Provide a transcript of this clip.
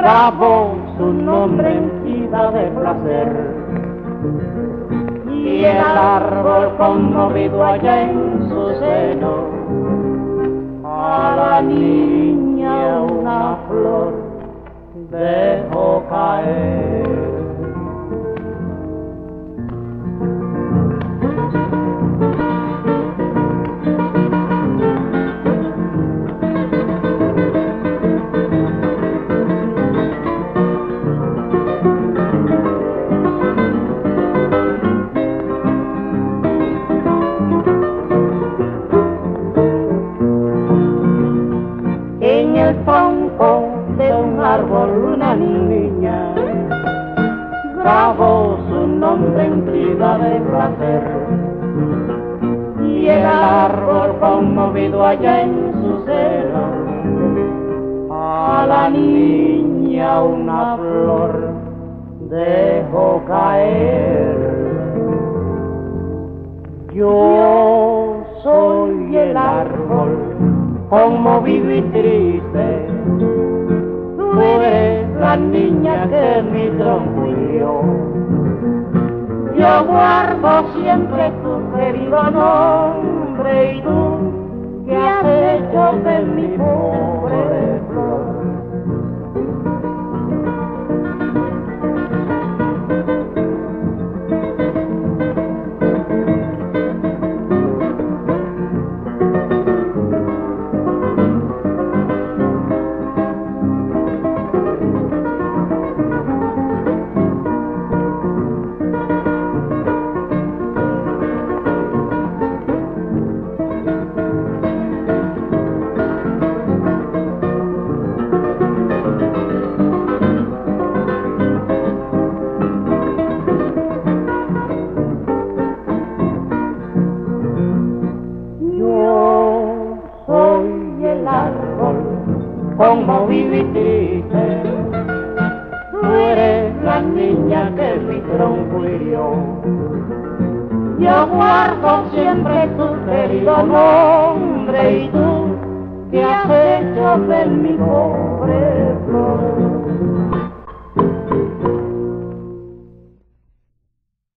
grabó su nombre en vida de placer. Y el árbol conmovido allá en su seno, a la niña una flor dejó caer. En el tronco de un árbol una niña grabó su nombre en vida de placer. Y el árbol conmovido allá en su seno, a la niña una flor dejó caer. Yo soy el árbol conmovido y triste, tú eres la niña que mi tronco hirió. Yo guardo siempre tu querido nombre y tú que has hecho de mi pobre flor. Conmovido y triste, tú eres la niña que mi tronco hirió. Yo guardo siempre tu querido nombre y tú que has hecho de mi pobre